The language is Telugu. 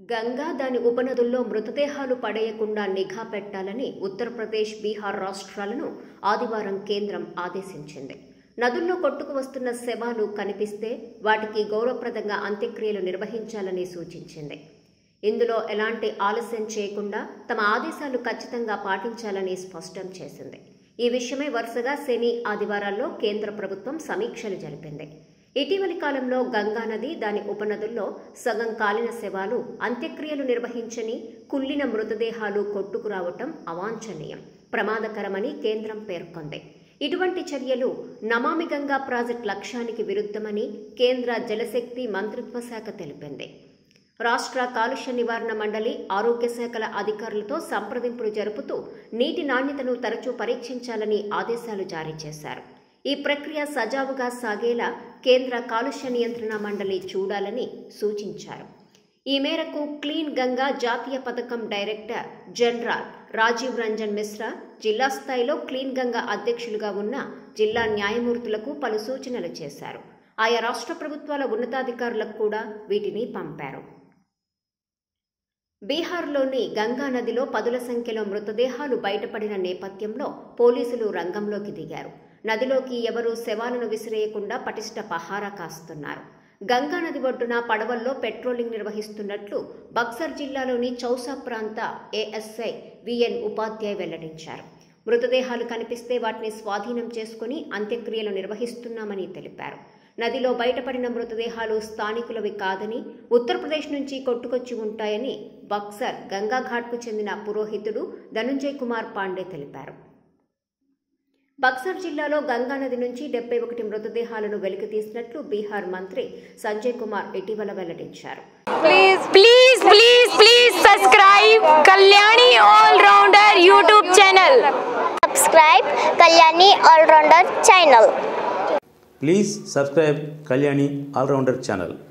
గంగా దాని ఉపనదుల్లో మృతదేహాలు పడేయకుండా నిఘా పెట్టాలని ఉత్తరప్రదేశ్, బీహార్ రాష్ట్రాలను ఆదివారం కేంద్రం ఆదేశించింది. నదుల్లో కొట్టుకు వస్తున్న శవాలు కనిపిస్తే వాటికి గౌరవప్రదంగా అంత్యక్రియలు నిర్వహించాలని సూచించింది. ఇందులో ఎలాంటి ఆలస్యం చేయకుండా తమ ఆదేశాలు ఖచ్చితంగా పాటించాలని స్పష్టం చేసింది. ఈ విషయమై వరుసగా శని, ఆదివారాల్లో కేంద్ర ప్రభుత్వం సమీక్షలు జరిపింది. ఇటీవలి కాలంలో గంగానది, దాని ఉపనదుల్లో సగం కాలిన శవాలు అంత్యక్రియలు నిర్వహించని, కుళ్ళిన మృతదేహాలు కొట్టుకురావటం అవాంఛనీయం, ప్రమాదకరమని కేంద్రం పేర్కొంది. ఇటువంటి చర్యలు నమామి గంగా ప్రాజెక్టు లక్ష్యానికి విరుద్ధమని కేంద్ర జలశక్తి మంత్రిత్వ శాఖ తెలిపింది. రాష్ట్ర కాలుష్య నివారణ మండలి, ఆరోగ్య శాఖల అధికారులతో సంప్రదింపులు జరుపుతూ నీటి నాణ్యతను తరచూ పరీక్షించాలని ఆదేశాలు జారీ చేశారు. ఈ ప్రక్రియ సజావుగా సాగేలా కేంద్ర కాలుష్య నియంత్రణ మండలి చూడాలని సూచించారు. ఈ మేరకు క్లీన్ గంగా జాతీయ పథకం డైరెక్టర్ జనరల్ రాజీవ్ రంజన్ మిశ్రా జిల్లా స్థాయిలో క్లీన్ గంగా అధ్యక్షులుగా ఉన్న జిల్లా న్యాయమూర్తులకు పలు సూచనలు చేశారు. ఆయా రాష్ట్ర ప్రభుత్వాల ఉన్నతాధికారులకు కూడా వీటిని పంపారు. బీహార్లోని గంగా నదిలో పదుల సంఖ్యలో మృతదేహాలు బయటపడిన నేపథ్యంలో పోలీసులు రంగంలోకి దిగారు. నదిలోకి ఎవరూ శవాలను విసిరేయకుండా పటిష్ట పహారా కాస్తున్నారు. గంగా నది ఒడ్డున పడవల్లో పెట్రోలింగ్ నిర్వహిస్తున్నట్లు బక్సర్ జిల్లాలోని చౌసా ప్రాంత ఏఎస్ఐ విఎన్ ఉపాధ్యాయ్ వెల్లడించారు. మృతదేహాలు కనిపిస్తే వాటిని స్వాధీనం చేసుకుని అంత్యక్రియలు నిర్వహిస్తున్నామని తెలిపారు. నదిలో బయటపడిన మృతదేహాలు స్థానికులవి కాదని, ఉత్తరప్రదేశ్ నుంచి కొట్టుకొచ్చి ఉంటాయని బక్సర్ గంగాఘాట్కు చెందిన పురోహితుడు ధనుంజయ్ కుమార్ పాండే తెలిపారు. బక్సర్ జిల్లాలో గంగానది నుంచి 71 మృతదేహాలను వెలికితీసినట్లు బీహార్ మంత్రి సంజయ్ కుమార్ ఇటీవల వెల్లడించారు. Please subscribe Kalyani All Rounder YouTube channel. Subscribe Kalyani All Rounder channel. Please subscribe Kalyani All Rounder channel.